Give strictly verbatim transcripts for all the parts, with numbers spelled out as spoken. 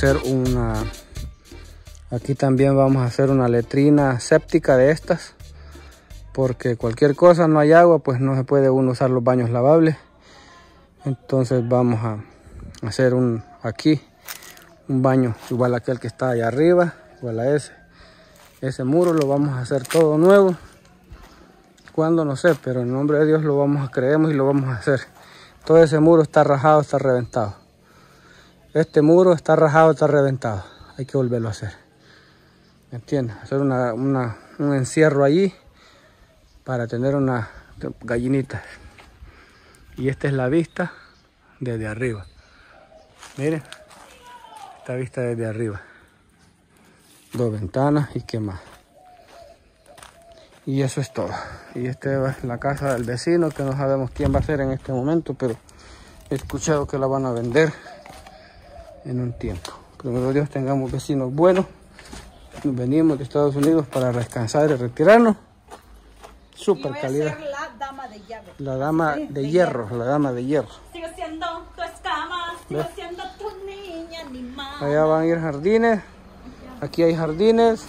hacer una, aquí también vamos a hacer una letrina séptica de estas, porque cualquier cosa, no hay agua, pues no se puede uno usar los baños lavables. Entonces vamos a hacer un aquí un baño igual a aquel que está allá arriba, igual a ese. Ese muro lo vamos a hacer todo nuevo. Cuando no sé, pero en nombre de Dios lo vamos a creemos y lo vamos a hacer. Todo ese muro está rajado, está reventado. Este muro está rajado, está reventado. Hay que volverlo a hacer. ¿Me entiendes? Hacer una, una, un encierro allí para tener unas gallinitas. Y esta es la vista desde arriba. Miren, esta vista desde arriba. Dos ventanas y qué más. Y eso es todo. Y esta es la casa del vecino, que no sabemos quién va a ser en este momento, pero he escuchado que la van a vender en un tiempo. Primero Dios, tengamos vecinos buenos. Nos venimos de Estados Unidos para descansar y retirarnos. Super calidad. La dama de hierro. La dama de, de hierro, hierro, la dama de hierro. Sigo siendo tu escama, sigo siendo tu niña animal. Allá van a ir jardines. Aquí hay jardines.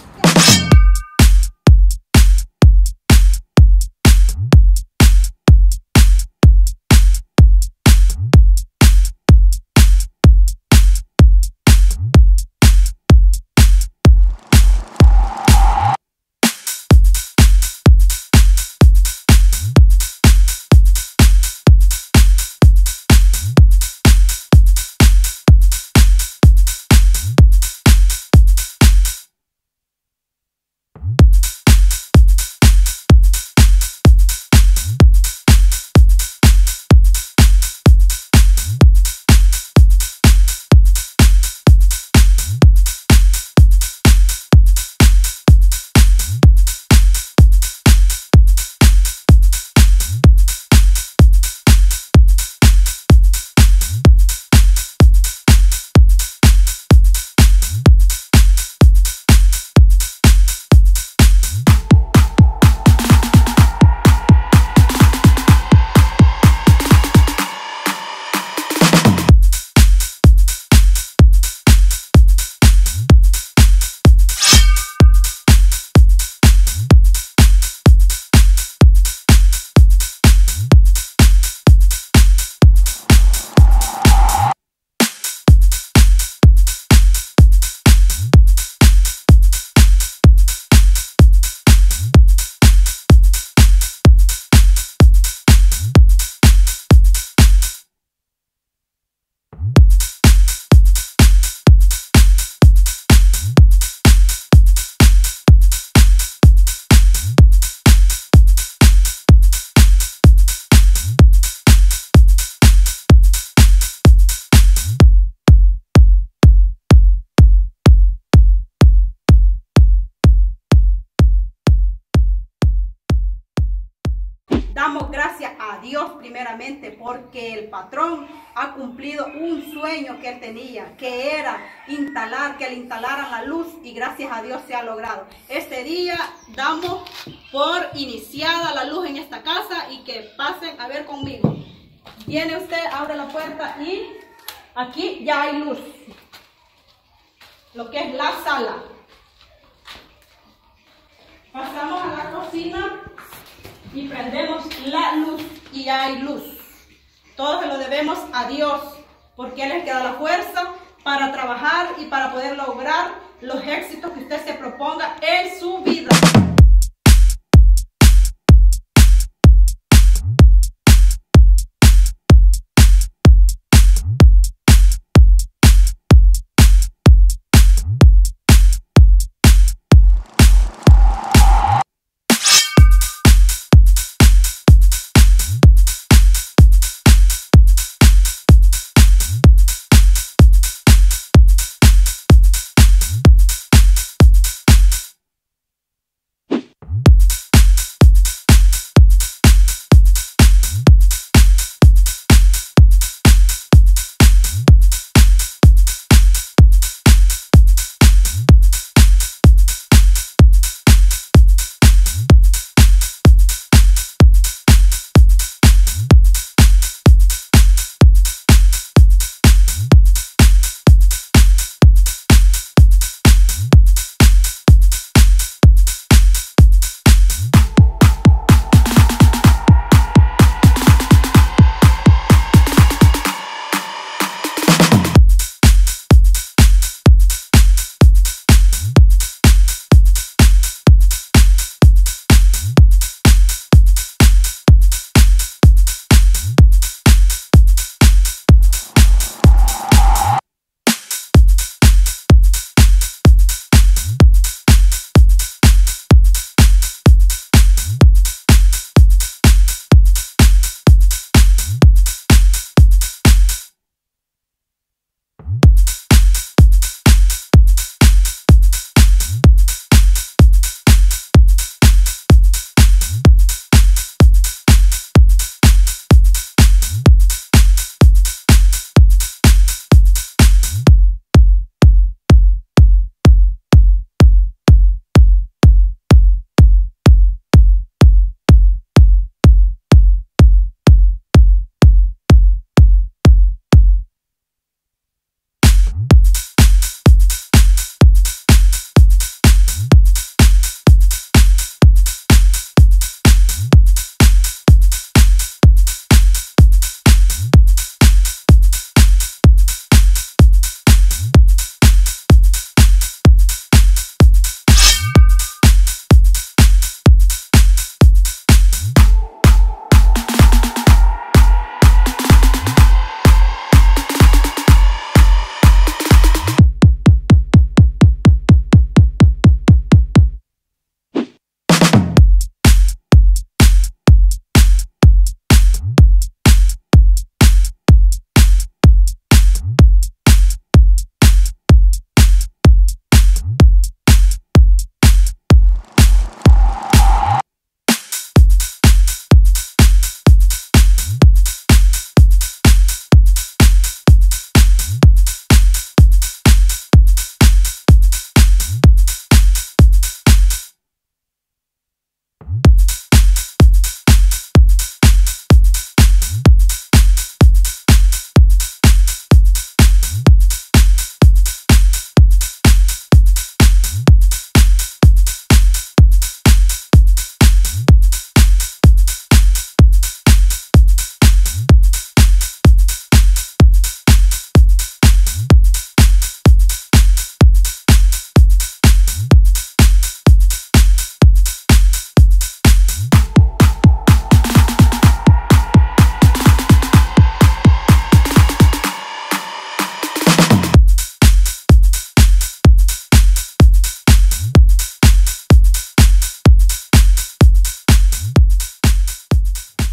Damos gracias a Dios primeramente porque el patrón ha cumplido un sueño que él tenía, que era instalar, que le instalaran la luz, y gracias a Dios se ha logrado. Este día damos por iniciada la luz en esta casa y que pasen a ver conmigo. Viene usted, abre la puerta y aquí ya hay luz. Lo que es la sala. Pasamos a la cocina y prendemos la luz y hay luz. Todo se lo debemos a Dios, porque Él es el que da la fuerza para trabajar y para poder lograr los éxitos que usted se proponga en su vida.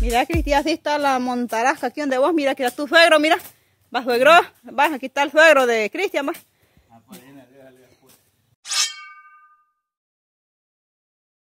Mira, Cristian, así está la montarasca aquí donde vos. Mira, que era tu suegro, mira. Va, suegro. Va, aquí está el suegro de Cristian, va.